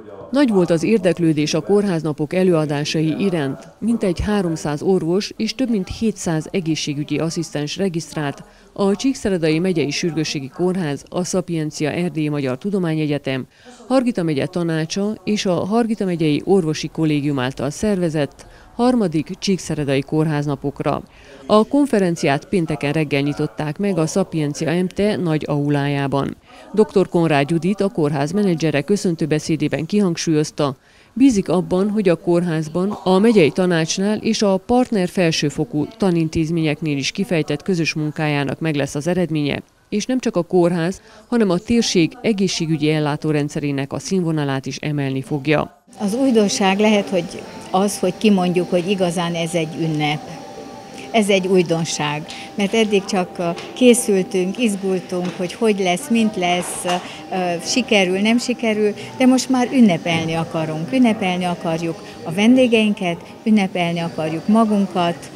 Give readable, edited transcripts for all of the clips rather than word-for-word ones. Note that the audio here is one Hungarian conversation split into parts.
Nagy volt az érdeklődés a kórháznapok előadásai iránt, mintegy 300 orvos és több mint 700 egészségügyi asszisztens regisztrált a Csíkszeredai Megyei Sürgősségi Kórház, a Szapiencia Erdélyi Magyar Tudományegyetem, Hargita megye tanácsa és a Hargita megyei orvosi kollégium által szervezett harmadik Csíkszeredai kórháznapokra. A konferenciát pénteken reggel nyitották meg a Szapiencia MT nagy aulájában. Dr. Konrád Judit, a kórház menedzsere köszöntőbeszédében kihangsúlyozta, bízik abban, hogy a kórházban, a megyei tanácsnál és a partner felsőfokú tanintézményeknél is kifejtett közös munkájának meg lesz az eredménye, és nem csak a kórház, hanem a térség egészségügyi ellátórendszerének a színvonalát is emelni fogja. Az újdonság lehet, hogy az, hogy kimondjuk, hogy igazán ez egy ünnep. Ez egy újdonság, mert eddig csak készültünk, izgultunk, hogy lesz, mint lesz, sikerül, nem sikerül, de most már ünnepelni akarunk, ünnepelni akarjuk a vendégeinket, ünnepelni akarjuk magunkat,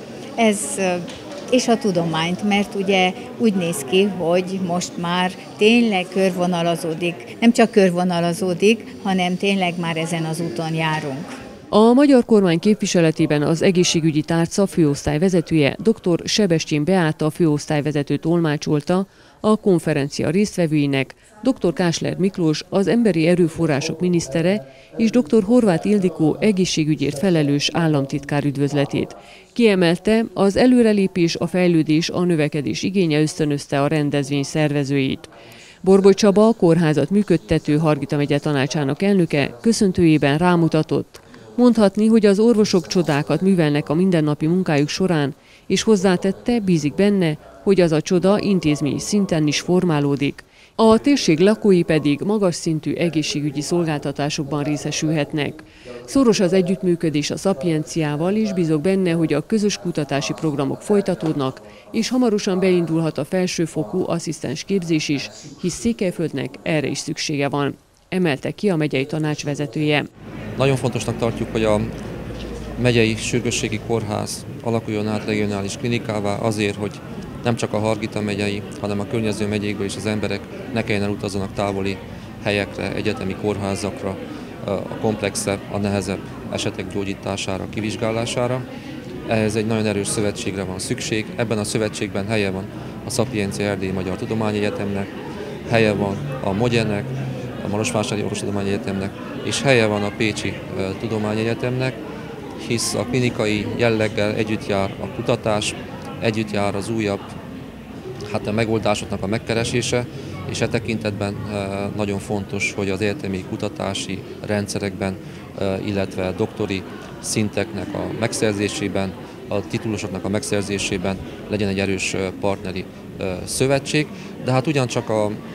és a tudományt, mert ugye úgy néz ki, hogy most már tényleg körvonalazódik, nem csak körvonalazódik, hanem tényleg már ezen az úton járunk. A magyar kormány képviseletében az egészségügyi tárca főosztályvezetője, dr. Sebestyén Beáta főosztályvezető tolmácsolta a konferencia résztvevőinek, dr. Kásler Miklós, az emberi erőforrások minisztere és dr. Horváth Ildikó egészségügyért felelős államtitkár üdvözletét. Kiemelte, az előrelépés, a fejlődés, a növekedés igénye ösztönözte a rendezvény szervezőit. Borboly Csaba, a kórházat működtető Hargita megye tanácsának elnöke köszöntőjében rámutatott. Mondhatni, hogy az orvosok csodákat művelnek a mindennapi munkájuk során, és hozzátette, bízik benne, hogy az a csoda intézményi szinten is formálódik. A térség lakói pedig magas szintű egészségügyi szolgáltatásokban részesülhetnek. Szoros az együttműködés a Szapienciával, és bízok benne, hogy a közös kutatási programok folytatódnak, és hamarosan beindulhat a felsőfokú asszisztens képzés is, hisz Székelyföldnek erre is szüksége van, emelte ki a megyei tanács vezetője. Nagyon fontosnak tartjuk, hogy a megyei sürgősségi kórház alakuljon át regionális klinikává azért, hogy nem csak a Hargita megyei, hanem a környező megyékből is az emberek ne kelljen elutazzanak távoli helyekre, egyetemi kórházakra, a komplexebb, a nehezebb esetek gyógyítására, kivizsgálására. Ehhez egy nagyon erős szövetségre van szükség. Ebben a szövetségben helye van a Szapiencia Erdélyi Magyar Tudományegyetemnek, helye van a Mogyenek, a Marosvásárhelyi Orvostudományegyetemnek, és helye van a Pécsi Tudományegyetemnek, hisz a klinikai jelleggel együtt jár a kutatás, együtt jár az újabb a megoldásoknak a megkeresése, és e tekintetben nagyon fontos, hogy az egyetemi kutatási rendszerekben, illetve doktori szinteknek a megszerzésében, a titulusoknak a megszerzésében legyen egy erős partneri szövetség, de hát ugyancsak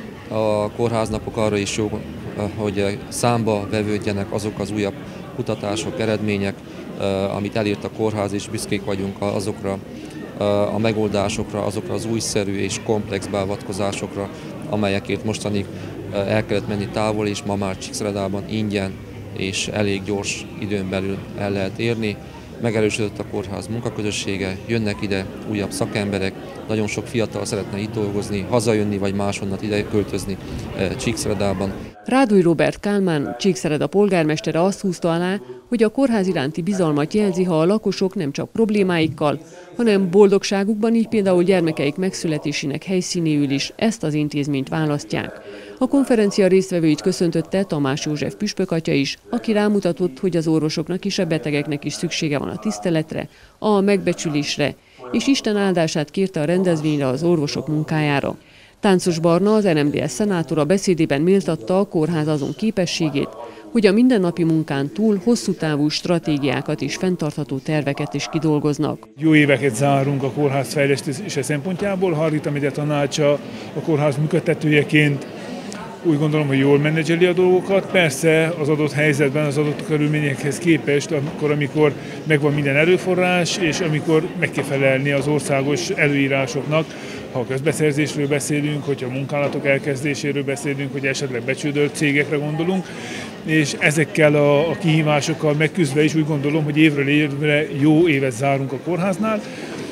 a kórháznapok arra is jó, hogy számba vevődjenek azok az újabb kutatások, eredmények, amit elért a kórház, és büszkék vagyunk azokra a megoldásokra, azokra az újszerű és komplex beavatkozásokra, amelyekért mostanig el kellett menni távol, és ma már Csíkszeredában ingyen és elég gyors időn belül el lehet érni. Megerősödött a kórház munkaközössége, jönnek ide újabb szakemberek, nagyon sok fiatal szeretne itt dolgozni, hazajönni vagy máshonnan ide költözni Csíkszeredában. Rádúj Róbert Kálmán, Csíkszereda polgármestere azt húzta alá, hogy a kórház iránti bizalmat jelzi, ha a lakosok nem csak problémáikkal, hanem boldogságukban, így például gyermekeik megszületésének helyszínéül is ezt az intézményt választják. A konferencia résztvevőit köszöntötte Tamás József püspökatya is, aki rámutatott, hogy az orvosoknak és a betegeknek is szüksége van a tiszteletre, a megbecsülésre, és Isten áldását kérte a rendezvényre az orvosok munkájára. Táncos Barna, az RMDSZ szenátora beszédében méltatta a kórház azon képességét, hogy a mindennapi munkán túl hosszú távú stratégiákat és fenntartható terveket is kidolgoznak. Jó éveket zárunk a kórház fejlesztése szempontjából. Hargita megye tanácsa a kórház működtetőjeként úgy gondolom, hogy jól menedzseli a dolgokat. Persze az adott helyzetben, az adott körülményekhez képest, amikor megvan minden erőforrás, és amikor meg kell felelni az országos előírásoknak, ha a közbeszerzésről beszélünk, hogyha a munkálatok elkezdéséről beszélünk, hogy esetleg becsődölt cégekre gondolunk, és ezekkel a kihívásokkal megküzdve is úgy gondolom, hogy évről évre jó évet zárunk a kórháznál.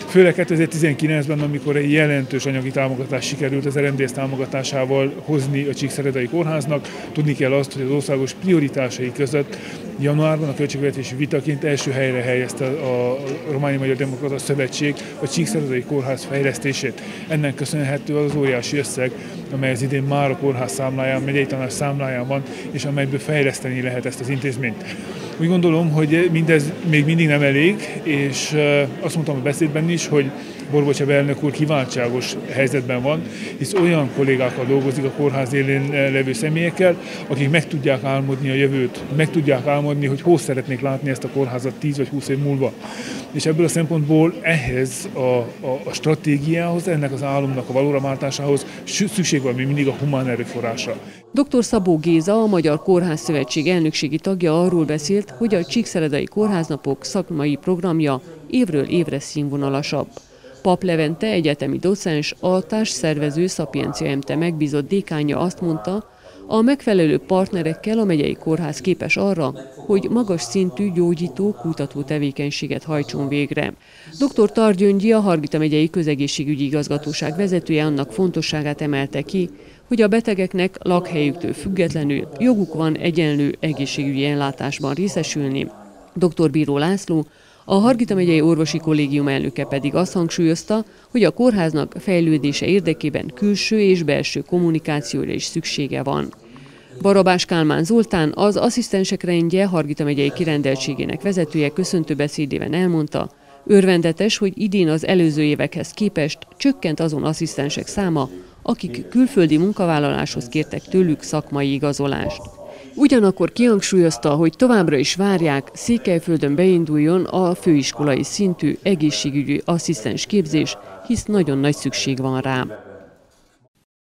Főleg 2019-ben, amikor egy jelentős anyagi támogatást sikerült az RMDSZ támogatásával hozni a Csíkszeredai Kórháznak. Tudni kell azt, hogy az országos prioritásai között januárban a költségvetési vitaként első helyre helyezte a Romániai Magyar Demokrata Szövetség a Csíkszeredai Kórház fejlesztését. Ennek köszönhető az óriási összeg, amely az idén már a kórház számláján, megyei tanács számláján van, és amelyből fejleszteni lehet ezt az intézményt. Úgy gondolom, hogy mindez még mindig nem elég, és azt mondtam a beszédben is, hogy Borbocsev elnök úr kiváltságos helyzetben van, hisz olyan kollégákkal dolgozik a kórház élén levő személyekkel, akik meg tudják álmodni a jövőt, meg tudják álmodni, hogy hol szeretnék látni ezt a kórházat 10 vagy 20 év múlva. És ebből a szempontból ehhez a stratégiához, ennek az álomnak a valóra váltásához szükség van még mindig a humán erőforrásra. Dr. Szabó Géza, a Magyar Kórház Szövetség elnökségi tagja arról beszélt, hogy a Csíkszeredai Kórháznapok szakmai programja évről évre színvonalasabb. Pap Levente egyetemi docens, a társszervező Szapiencia MT megbízott dékánja azt mondta, a megfelelő partnerekkel a megyei kórház képes arra, hogy magas szintű gyógyító, kutató tevékenységet hajtson végre. Dr. Targyöngyi, a Hargita megyei közegészségügyi igazgatóság vezetője annak fontosságát emelte ki, hogy a betegeknek lakhelyüktől függetlenül joguk van egyenlő egészségügyi ellátásban részesülni. Dr. Bíró László, a Hargita megyei orvosi kollégium elnöke pedig azt hangsúlyozta, hogy a kórháznak fejlődése érdekében külső és belső kommunikációra is szüksége van. Barabás Kálmán Zoltán, az asszisztensek rendje Hargita megyei kirendeltségének vezetője köszöntő beszédében elmondta, örvendetes, hogy idén az előző évekhez képest csökkent azon asszisztensek száma, akik külföldi munkavállaláshoz kértek tőlük szakmai igazolást. Ugyanakkor kihangsúlyozta, hogy továbbra is várják, Székelyföldön beinduljon a főiskolai szintű egészségügyi asszisztens képzés, hisz nagyon nagy szükség van rá.